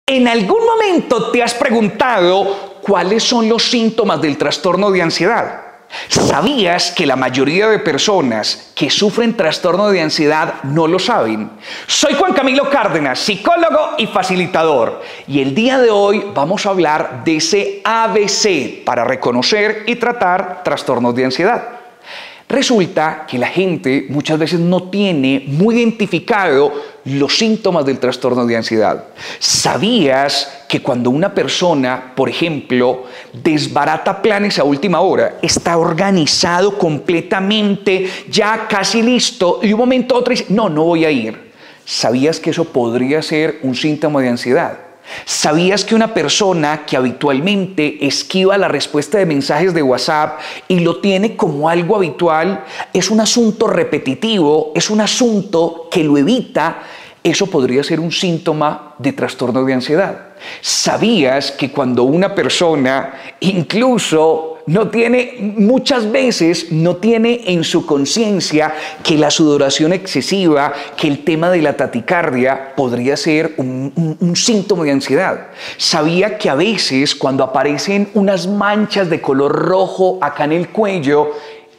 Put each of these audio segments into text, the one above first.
¿En algún momento te has preguntado cuáles son los síntomas del trastorno de ansiedad? ¿Sabías que la mayoría de personas que sufren trastorno de ansiedad no lo saben? Soy Juan Camilo Cárdenas, psicólogo y facilitador, y el día de hoy vamos a hablar de ese ABC para reconocer y tratar trastornos de ansiedad. Resulta que la gente muchas veces no tiene muy identificado los síntomas del trastorno de ansiedad. ¿Sabías que cuando una persona, por ejemplo, desbarata planes a última hora, está organizado completamente, ya casi listo, y de un momento a otro dice, no voy a ir? ¿Sabías que eso podría ser un síntoma de ansiedad? ¿Sabías que una persona que habitualmente esquiva la respuesta de mensajes de WhatsApp y lo tiene como algo habitual, es un asunto repetitivo, es un asunto que lo evita? Eso podría ser un síntoma de trastorno de ansiedad. ¿Sabías que cuando una persona incluso muchas veces no tiene en su conciencia que la sudoración excesiva, que el tema de la taquicardia podría ser un síntoma de ansiedad? ¿Sabía que a veces cuando aparecen unas manchas de color rojo acá en el cuello,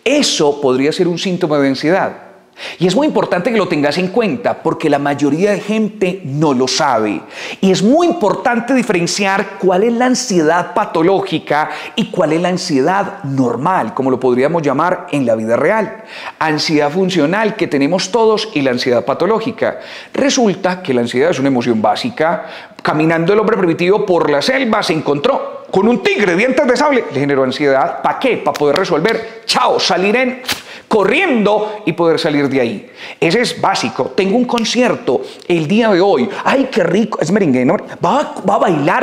eso podría ser un síntoma de ansiedad? Y es muy importante que lo tengas en cuenta porque la mayoría de gente no lo sabe. Y es muy importante diferenciar cuál es la ansiedad patológica y cuál es la ansiedad normal, como lo podríamos llamar en la vida real. Ansiedad funcional que tenemos todos y la ansiedad patológica. Resulta que la ansiedad es una emoción básica. Caminando el hombre primitivo por la selva se encontró con un tigre de dientes de sable. Le generó ansiedad. ¿Para qué? Para poder resolver. Salir corriendo y poder salir de ahí. Ese es básico. Tengo un concierto el día de hoy. ¡Ay, qué rico! Es merengue, ¿no? Va a bailar.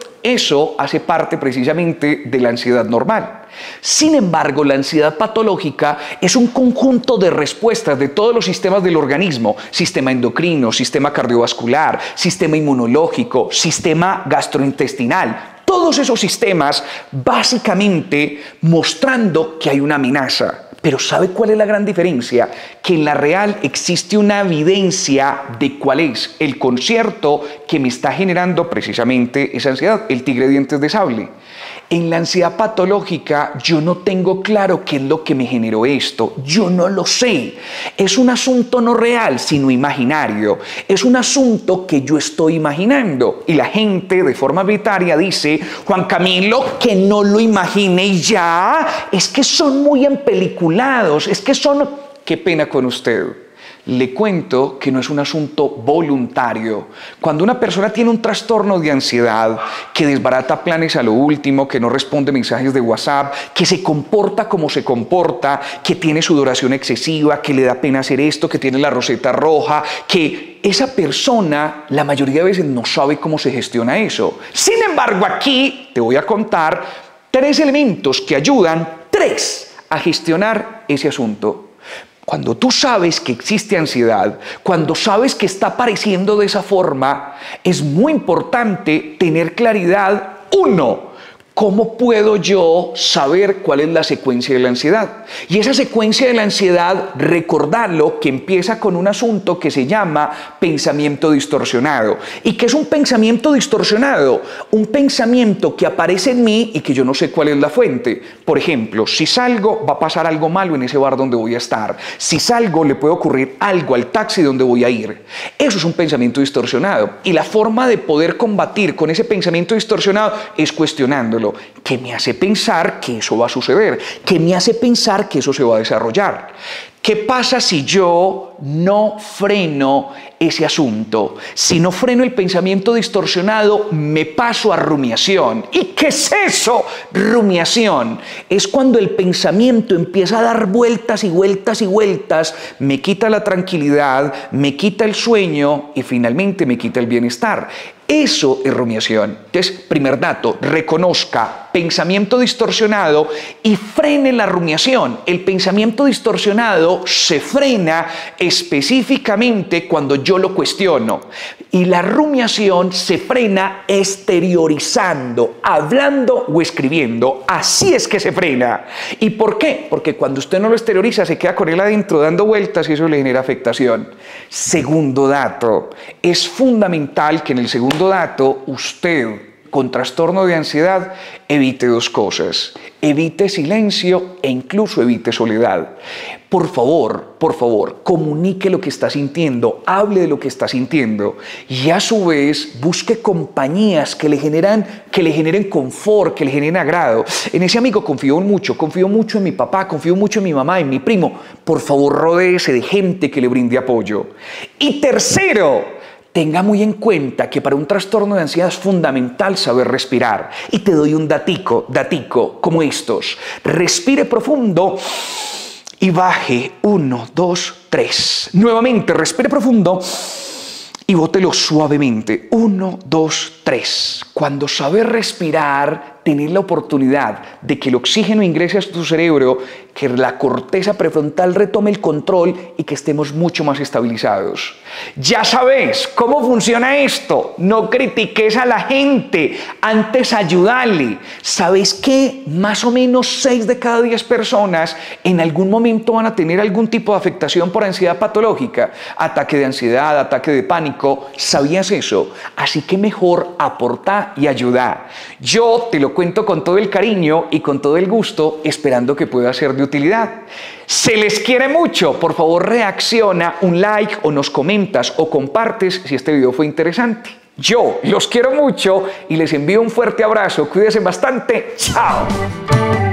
Eso hace parte precisamente de la ansiedad normal. Sin embargo, la ansiedad patológica es un conjunto de respuestas de todos los sistemas del organismo: sistema endocrino, sistema cardiovascular, sistema inmunológico, sistema gastrointestinal. Todos esos sistemas básicamente mostrando que hay una amenaza. Pero ¿sabe cuál es la gran diferencia? Que en la real existe una evidencia de cuál es el concierto que me está generando precisamente esa ansiedad, el tigre de dientes de sable. En la ansiedad patológica yo no tengo claro qué es lo que me generó esto, yo no lo sé. Es un asunto no real, sino imaginario. Es un asunto que yo estoy imaginando. Y la gente de forma arbitraria dice, Juan Camilo, que no lo imagine y ya. Es que son muy empeliculados, es que son... Qué pena con usted. Le cuento que no es un asunto voluntario. Cuando una persona tiene un trastorno de ansiedad, que desbarata planes a lo último, que no responde mensajes de WhatsApp, que se comporta como se comporta, que tiene sudoración excesiva, que le da pena hacer esto, que tiene la roseta roja, que esa persona la mayoría de veces no sabe cómo se gestiona eso. Sin embargo, aquí te voy a contar 3 elementos que ayudan, 3, a gestionar ese asunto. Cuando tú sabes que existe ansiedad, cuando sabes que está apareciendo de esa forma, es muy importante tener claridad. 1, ¿cómo puedo yo saber cuál es la secuencia de la ansiedad? Y esa secuencia de la ansiedad, recordarlo, que empieza con un asunto que se llama pensamiento distorsionado. ¿Y qué es un pensamiento distorsionado? Un pensamiento que aparece en mí y que yo no sé cuál es la fuente. Por ejemplo, si salgo, va a pasar algo malo en ese bar donde voy a estar. Si salgo, le puede ocurrir algo al taxi donde voy a ir. Eso es un pensamiento distorsionado. Y la forma de poder combatir con ese pensamiento distorsionado es cuestionándolo. ¿Qué me hace pensar que eso va a suceder? ¿Qué me hace pensar que eso se va a desarrollar? ¿Qué pasa si yo no freno ese asunto? Si no freno el pensamiento distorsionado, me paso a rumiación. ¿Y qué es eso? Rumiación es cuando el pensamiento empieza a dar vueltas y vueltas y vueltas, me quita la tranquilidad, me quita el sueño y finalmente me quita el bienestar. Eso es rumiación. Entonces, primer dato, reconozca pensamiento distorsionado y frene la rumiación. El pensamiento distorsionado se frena específicamente cuando yo lo cuestiono. Y la rumiación se frena exteriorizando, hablando o escribiendo. Así es que se frena. ¿Y por qué? Porque cuando usted no lo exterioriza, se queda con él adentro dando vueltas y eso le genera afectación. Segundo dato, es fundamental que en el segundo dato usted, con trastorno de ansiedad, evite dos cosas. Evite silencio e incluso evite soledad. Por favor, comunique lo que está sintiendo, hable de lo que está sintiendo y a su vez busque compañías que le generen confort, que le generen agrado. En ese amigo confío mucho en mi papá, confío mucho en mi mamá, en mi primo. Por favor, rodéese de gente que le brinde apoyo. Y tercero, tenga muy en cuenta que para un trastorno de ansiedad es fundamental saber respirar. Y te doy un datico como estos. Respire profundo y baje. 1, 2, 3. Nuevamente, respire profundo y bótelo suavemente. 1, 2, 3. Cuando sabes respirar, tener la oportunidad de que el oxígeno ingrese a tu cerebro, que la corteza prefrontal retome el control y que estemos mucho más estabilizados. Ya sabes cómo funciona esto. No critiques a la gente, antes ayúdale. ¿Sabes qué? Más o menos 6 de cada 10 personas en algún momento van a tener algún tipo de afectación por ansiedad patológica. Ataque de ansiedad, ataque de pánico. ¿Sabías eso? Así que mejor aporta y ayuda. Yo te lo cuento con todo el cariño y con todo el gusto, esperando que pueda ser de utilidad. Se les quiere mucho. Por favor, reacciona, un like o nos comentas o compartes si este video fue interesante. Yo los quiero mucho y les envío un fuerte abrazo. Cuídense bastante. Chao.